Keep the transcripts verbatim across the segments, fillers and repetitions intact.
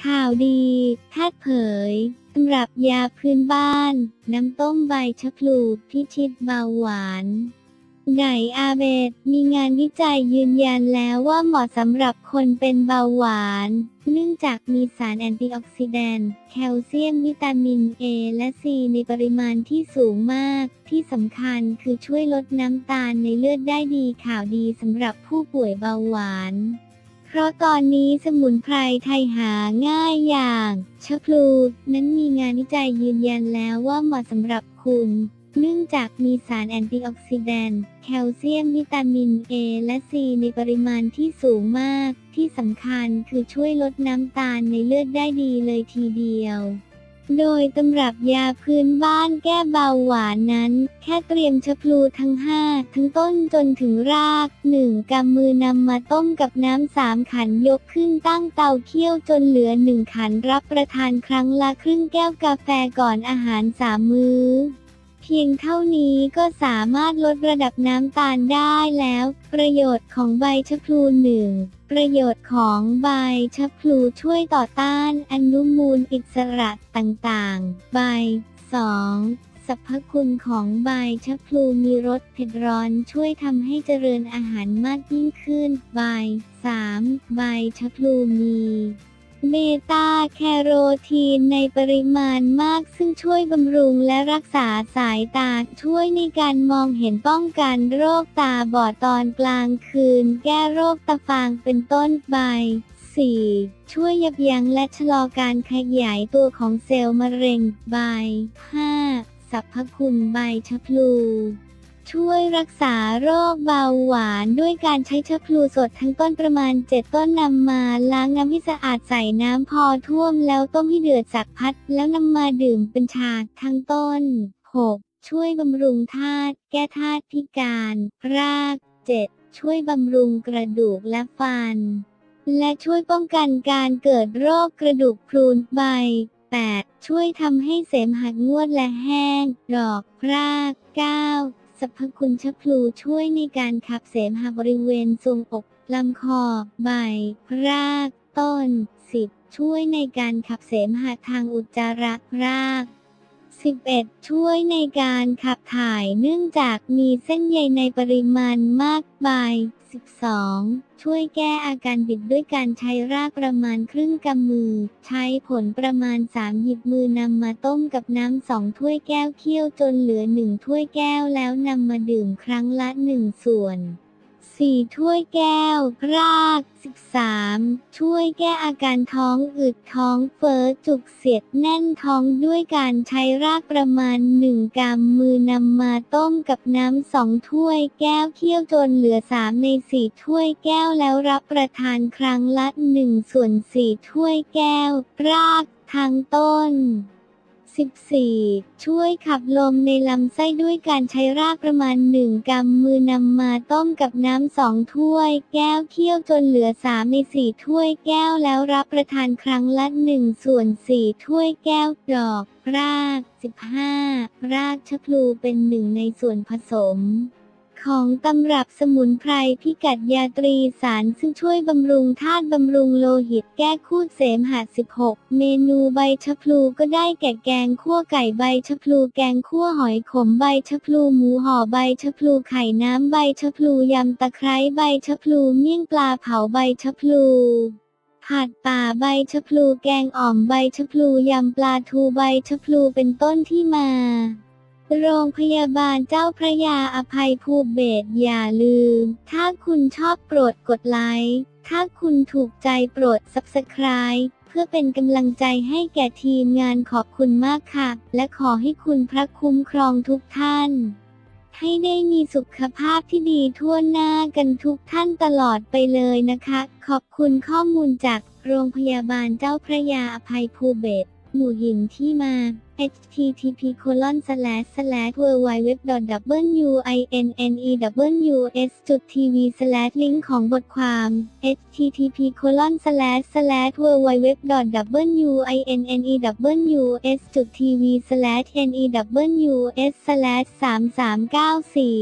ข่าวดีแพทย์เผยตำรับยาพื้นบ้านน้ำต้มใบชะพลูพิชิตเบาหวานไงอาเบดมีงานวิจัยยืนยันแล้วว่าเหมาะสำหรับคนเป็นเบาหวานเนื่องจากมีสารแอนตี้ออกซิแดนต์แคลเซียมวิตามิน เอ และ ซี ในปริมาณที่สูงมากที่สำคัญคือช่วยลดน้ำตาลในเลือดได้ดีข่าวดีสำหรับผู้ป่วยเบาหวานเพราะตอนนี้สมุนไพรไทยหาง่ายอย่างชะพลูนั้นมีงานวิจัยยืนยันแล้วว่าเหมาะสำหรับคุณเนื่องจากมีสารแอนตี้ออกซิแดนต์แคลเซียมวิตามิน เอ และ ซี ในปริมาณที่สูงมากที่สำคัญคือช่วยลดน้ำตาลในเลือดได้ดีเลยทีเดียวโดยตำรับยาพื้นบ้านแก้เบาหวานนั้นแค่เตรียมชะพลูทั้งห้าทั้งต้นจนถึงรากหนึ่งกำมือนำมาต้มกับน้ำสามขันยกขึ้นตั้งเตาเคี่ยวจนเหลือหนึ่งขันรับประทานครั้งละครึ่งแก้วกาแฟก่อนอาหารสามมื้อเพียงเท่านี้ก็สามารถลดระดับน้ำตาลได้แล้วประโยชน์ของใบชะพลูหนึ่งประโยชน์ของใบชะพลูช่วยต่อต้านอนุมูลอิสระต่างๆใบ สอง สรรพคุณของใบชะพลูมีรสเผ็ดร้อนช่วยทำให้เจริญอาหารมากยิ่งขึ้นใบ สาม ใบชะพลูมีเบต้าแคโรทีนในปริมาณมากซึ่งช่วยบำรุงและรักษาสายตาช่วยในการมองเห็นป้องกันโรคตาบอดตอนกลางคืนแก้โรคตาฟางเป็นต้นใบ สี่ ช่วยยับยั้งและชะลอการขยายตัวของเซลล์มะเร็งใบ ห้า สรรพคุณใบชะพลูช่วยรักษาโรคเบาหวานด้วยการใช้ชะพลูสดทั้งต้นประมาณเจ็ดต้นนำมาล้างน้ำให้สะอาดใส่น้ำพอท่วมแล้วต้มให้เดือดสักพักแล้วนำมาดื่มเป็นชาทั้งต้น หก ช่วยบำรุงธาตุแก้ธาตุพิการราก เจ็ด ช่วยบำรุงกระดูกและฟันและช่วยป้องกันการเกิดโรคกระดูกพรุนใบ แปด ช่วยทำให้เสมหะงวดและแห้งดอกราก เก้าสรรพคุณชะพลูช่วยในการขับเสมหะบริเวณทรวงอกลำคอใบรากต้น สิบ ช่วยในการขับเสมหะทางอุจจาระราก สิบเอ็ด ช่วยในการขับถ่ายเนื่องจากมีเส้นใยในปริมาณมากใบ สิบสอง ช่วยแก้อาการบิดด้วยการใช้รากประมาณครึ่งกำมือใช้ผลประมาณสามหยิบมือนำมาต้มกับน้ำสองถ้วยแก้วเคี่ยวจนเหลือหนึ่งถ้วยแก้วแล้วนำมาดื่มครั้งละหนึ่งส่วนสี่ถ้วยแก้วราก สิบสาม ช่วยแก้อาการท้องอืดท้องเฟ้อจุกเสียดแน่นท้องด้วยการใช้รากประมาณหนึ่งกำมือนำมาต้มกับน้ำสองถ้วยแก้วเคี่ยวจนเหลือสามในสี่ถ้วยแก้วแล้วรับประทานครั้งละหนึ่งส่วนสี่ถ้วยแก้วรากทั้งต้นสิบสี่ ช่วยขับลมในลำไส้ด้วยการใช้รากประมาณหนึ่งกำมือนำมาต้มกับน้ำสองถ้วยแก้วเคี่ยวจนเหลือสามในสี่ถ้วยแก้วแล้วรับประทานครั้งละหนึ่งส่วนสี่ถ้วยแก้วดอกราก สิบห้า รากชะพลูเป็นหนึ่งในส่วนผสมของตำรับสมุนไพรพิกัดยาตรีสารซึ่งช่วยบำรุงธาตุบำรุงโลหิตแก้คูดเสมหะสิบหกเมนูใบชะพลูก็ได้แก่แกงคั่วไก่ใบชะพลูแกงคั่วหอยขมใบชะพลูหมูห่อใบชะพลูไข่น้ำใบชะพลูยำตะไคร้ใบชะพลูเมี่ยงปลาเผาใบชะพลูผัดป่าใบชะพลูแกงอ่อมใบชะพลูยำปลาทูใบชะพลูเป็นต้นที่มาโรงพยาบาลเจ้าพระยาอภัยภูเบศรอย่าลืมถ้าคุณชอบโปรดกดไลค์ถ้าคุณถูกใจโปรด ซับสไครบ์ เพื่อเป็นกำลังใจให้แก่ทีมงานขอบคุณมากค่ะและขอให้คุณพระคุ้มครองทุกท่านให้ได้มีสุขภาพที่ดีทั่วหน้ากันทุกท่านตลอดไปเลยนะคะขอบคุณข้อมูลจากโรงพยาบาลเจ้าพระยาอภัยภูเบศรหมู่หินที่มา เอช ที ที พี โคลอน สแลช สแลช ดับเบิลยู ดับเบิลยู ดับเบิลยู ดอท วิน เน ดับเบิลยู เอส จุด ที วี สแลช ลิงก์ของบทความ เอช ที ที พี โคลอน สแลช สแลช ดับเบิลยู ดับเบิลยู ดับเบิลยู ดอท วิน เน ดับเบิลยู เอส จุด ที วี สแลช เอ็น อี ดับเบิลยู เอส สแลช สาม สาม เก้า สี่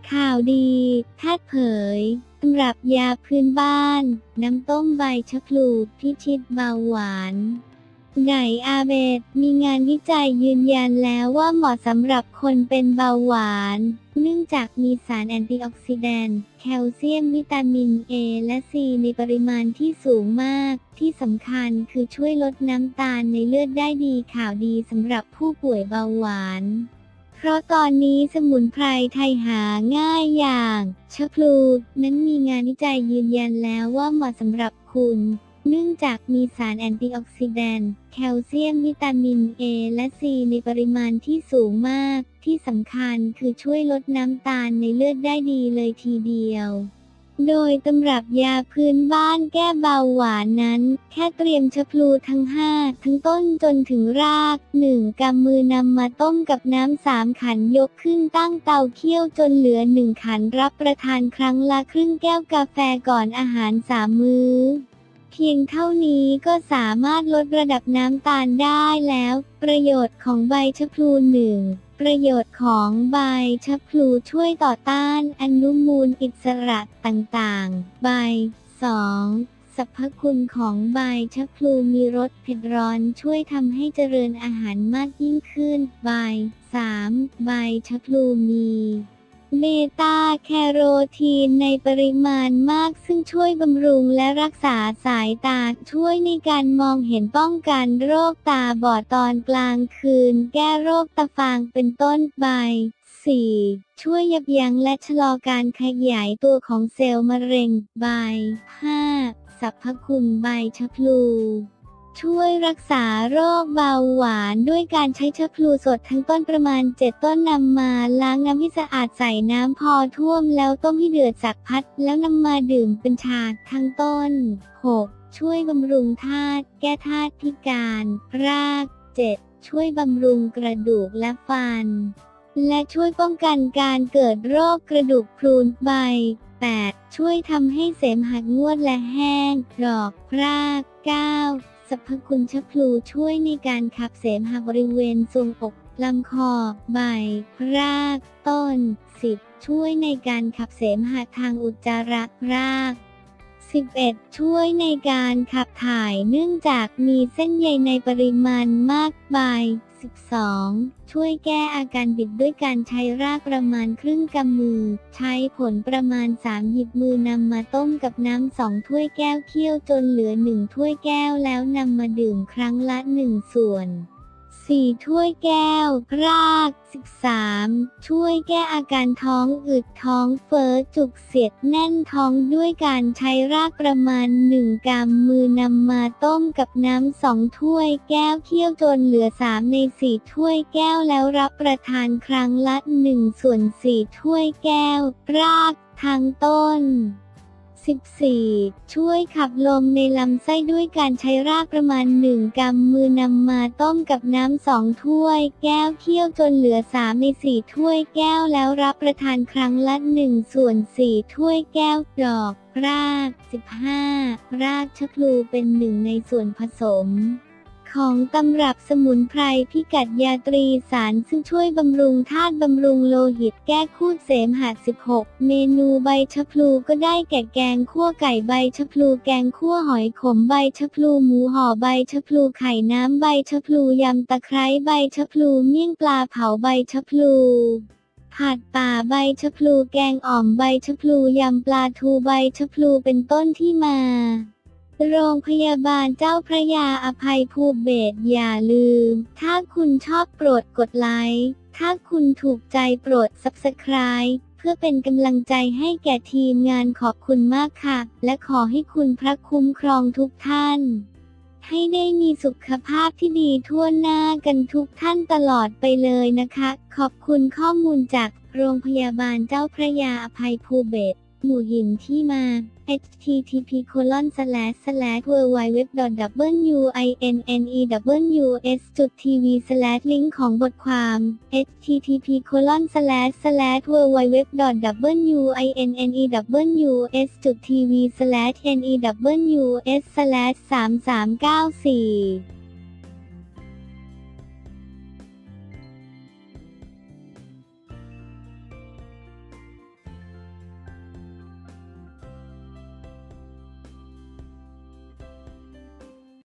ข่าวดีแพทย์เผยตำรับยาพื้นบ้านน้ำต้มใบชะพลูพิชิตเบาหวานไก่อาเบดมีงานวิจัยยืนยันแล้วว่าเหมาะสำหรับคนเป็นเบาหวานเนื่องจากมีสารแอนตี้ออกซิแดนต์แคลเซียมวิตามิน เอ และซีในปริมาณที่สูงมากที่สำคัญคือช่วยลดน้ำตาลในเลือดได้ดีข่าวดีสำหรับผู้ป่วยเบาหวานเพราะตอนนี้สมุนไพรไทยหาง่ายอย่างชะพลูนั้นมีงานวิจัยยืนยันแล้วว่าเหมาะสำหรับคุณเนื่องจากมีสารแอนตี้ออกซิแดนต์แคลเซียมวิตามิน เอ และซีในปริมาณที่สูงมากที่สำคัญคือช่วยลดน้ำตาลในเลือดได้ดีเลยทีเดียวโดยตำรับยาพื้นบ้านแก้เบาหวานนั้นแค่เตรียมชะพลูทั้งห้าทั้งต้นจนถึงรากหนึ่งกำมือนำมาต้มกับน้ำสามขันยกขึ้นตั้งเตาเคี่ยวจนเหลือหนึ่งขันรับประทานครั้งละครึ่งแก้วกาแฟก่อนอาหารสามมื้อเพียงเท่านี้ก็สามารถลดระดับน้ำตาลได้แล้วประโยชน์ของใบชะพลูหนึ่งประโยชน์ของใบชะพลูช่วยต่อต้านอนุมูลอิสระต่างๆใบ สอง สรรพคุณของใบชะพลูมีรสเผ็ดร้อนช่วยทำให้เจริญอาหารมากยิ่งขึ้นใบ สาม ใบชะพลูมีเบต้าแคโรทีนในปริมาณมากซึ่งช่วยบำรุงและรักษาสายตาช่วยในการมองเห็นป้องกันโรคตาบอดตอนกลางคืนแก้โรคตาฟางเป็นต้นใบ สี่ ช่วยยับยั้งและชะลอการขยายตัวของเซลล์มะเร็งใบ ห้า สรรพคุณใบชะพลูช่วยรักษาโรคเบาหวานด้วยการใช้ชะพลูสดทั้งต้นประมาณเจ็ดต้นนำมาล้างน้ำให้สะอาดใส่น้ำพอท่วมแล้วต้มให้เดือดสักพักแล้วนำมาดื่มเป็นชาทั้งต้น หก ช่วยบำรุงธาตุแก้ธาตุพิการราก เจ็ด ช่วยบำรุงกระดูกและฟันและช่วยป้องกันการเกิดโรคกระดูกพรุนใบ แปด ช่วยทำให้เสมหะงวดและแห้งดอกราก เก้าสรรพคุณชะพลูช่วยในการขับเสมหะบริเวณทรวงอกลำคอใบรากต้น สิบ ช่วยในการขับเสมหะทางอุจจาระราก สิบเอ็ด ช่วยในการขับถ่ายเนื่องจากมีเส้นใยในปริมาณมากใบ สิบสอง ช่วยแก้อาการบิดด้วยการใช้รากประมาณครึ่งกำมือใช้ผลประมาณสามหยิบมือนำมาต้มกับน้ำสองถ้วยแก้วเคี่ยวจนเหลือหนึ่งถ้วยแก้วแล้วนำมาดื่มครั้งละหนึ่งส่วนสี่ ถ้วยแก้วราก สิบสาม ช่วยแก้อาการท้องอืดท้องเฟ้อจุกเสียดแน่นท้องด้วยการใช้รากประมาณหนึ่งกำมือนำมาต้มกับน้ำสองถ้วยแก้วเคี่ยวจนเหลือสามในสี่ถ้วยแก้วแล้วรับประทานครั้งละหนึ่งส่วนสี่ถ้วยแก้วรากทั้งต้นสิบสี่ ช่วยขับลมในลำไส้ด้วยการใช้รากประมาณหนึ่งกำมือนำมาต้มกับน้ำสองถ้วยแก้วเคี่ยวจนเหลือสามในสี่ถ้วยแก้วแล้วรับประทานครั้งละหนึ่งส่วนสี่ถ้วยแก้วดอกราก สิบห้า รากชะพลูเป็นหนึ่งในส่วนผสมของตำรับสมุนไพรพิกัดยาตรีสารซึ่งช่วยบำรุงธาตุบำรุงโลหิตแก้คูดเสมหะสิบหกเมนูใบชะพลูก็ได้แก่แกงคั่วไก่ใบชะพลูแกงคั่วหอยขมใบชะพลูหมูห่อใบชะพลูไข่น้ำใบชะพลูยำตะไคร้ใบชะพลูเมี่ยงปลาเผาใบชะพลูผัดป่าใบชะพลูแกงอ่อมใบชะพลูยำปลาทูใบชะพลูเป็นต้นที่มาโรงพยาบาลเจ้าพระยาอภัยภูเบศรอย่าลืมถ้าคุณชอบโปรดกดไลค์ถ้าคุณถูกใจโปรด ซับสไครบ์ เพื่อเป็นกำลังใจให้แก่ทีมงานขอบคุณมากค่ะและขอให้คุณพระคุ้มครองทุกท่านให้ได้มีสุขภาพที่ดีทั่วหน้ากันทุกท่านตลอดไปเลยนะคะขอบคุณข้อมูลจากโรงพยาบาลเจ้าพระยาอภัยภูเบศรหมู่หินที่มา เอช ที ที พี โคลอน สแลช สแลช ดับเบิลยู ดับเบิลยู ดับเบิลยู ดอท ดับเบิลยู ไอ เอ็น เอ็น อี ดับเบิลยู เอส จุด ที วี สแลช ลิงก์ของบทความ เอช ที ที พี โคลอน สแลช สแลช ดับเบิลยู ดับเบิลยู ดับเบิลยู ดอท ดับเบิลยู ไอ เอ็น เอ็น อี ดับเบิลยู เอส จุด ที วี สแลช เอ็น อี ดับเบิลยู เอส สแลช สาม สาม เก้า สี่